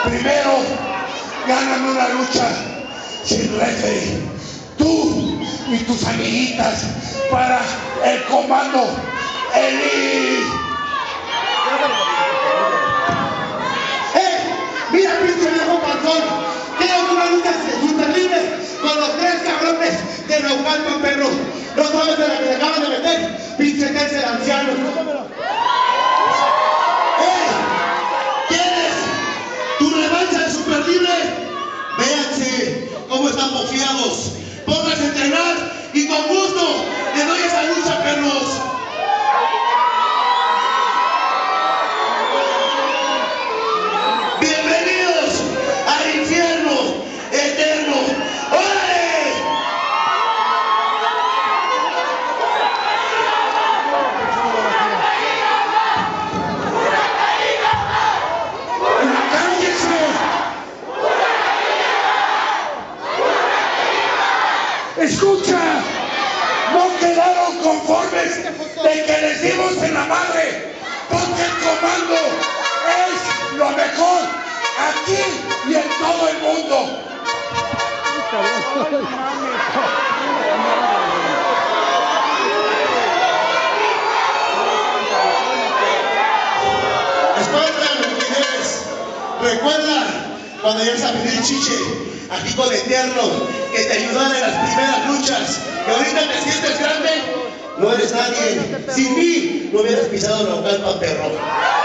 Primero, ganan una lucha sin referee. Tú y tus amiguitas para el comando Elite. Mira, pinche viejo panzón, quiero una lucha super libre con los 3 cabrones de Naucalpan, perro. No sabes de la que se acaban de meter, pinche tercer anciano. ¿Quieres tu revancha de super libre? Véanse cómo están bofiados. Pónganse a entrenar y con gusto le doy esa lucha, perros. Bienvenidos al infierno eterno. ¡Órale! Escucha, no quedaron conformes de que les dimos en la madre, porque el comando es lo mejor aquí y en todo el mundo. Espérate, mujeres. Recuerda cuando llegues a pedir chiche aquí con el Eterno, que te ayudaron en las primeras luchas, que ahorita te sientes grande, no eres nadie. Sin mí no hubieras pisado Naucalpan, perro.